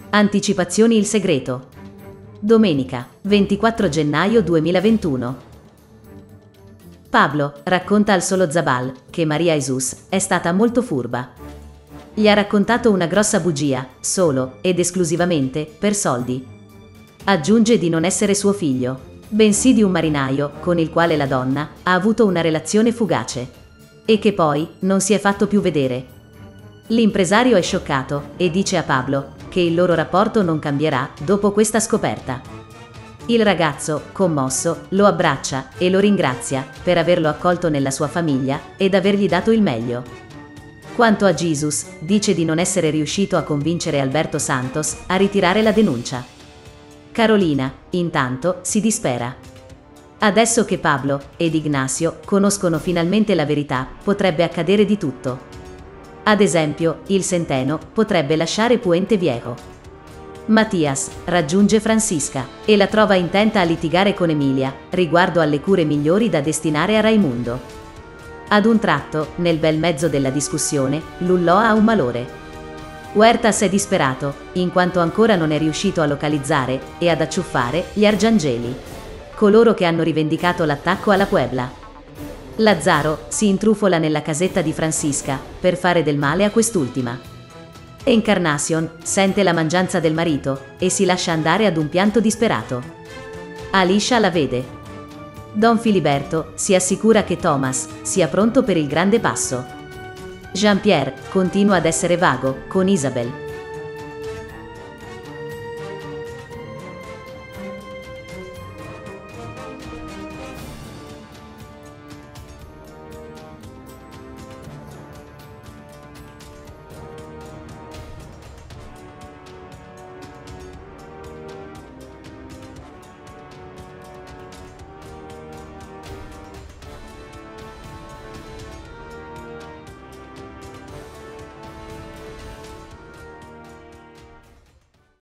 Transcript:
Anticipazioni il segreto. Domenica, 24 gennaio 2021. Pablo racconta al Solo Zabal che Maria Jesus è stata molto furba. Gli ha raccontato una grossa bugia, solo ed esclusivamente per soldi. Aggiunge di non essere suo figlio, bensì di un marinaio con il quale la donna ha avuto una relazione fugace e che poi non si è fatto più vedere. L'impresario è scioccato e dice a Pablo che il loro rapporto non cambierà dopo questa scoperta. Il ragazzo, commosso, lo abbraccia e lo ringrazia per averlo accolto nella sua famiglia ed avergli dato il meglio. Quanto a Jesus, dice di non essere riuscito a convincere Alberto Santos a ritirare la denuncia. Carolina, intanto, si dispera. Adesso che Pablo ed Ignacio conoscono finalmente la verità, potrebbe accadere di tutto. Ad esempio, il Centeno potrebbe lasciare Puente Viejo. Mattias raggiunge Francisca e la trova intenta a litigare con Emilia riguardo alle cure migliori da destinare a Raimundo. Ad un tratto, nel bel mezzo della discussione, Lullò ha un malore. Huertas è disperato, in quanto ancora non è riuscito a localizzare e ad acciuffare gli Arcangeli, coloro che hanno rivendicato l'attacco alla Puebla. Lazzaro si intrufola nella casetta di Francisca per fare del male a quest'ultima. Encarnacion sente la mangianza del marito e si lascia andare ad un pianto disperato. Alicia la vede. Don Filiberto si assicura che Thomas sia pronto per il grande passo. Jean-Pierre continua ad essere vago con Isabel.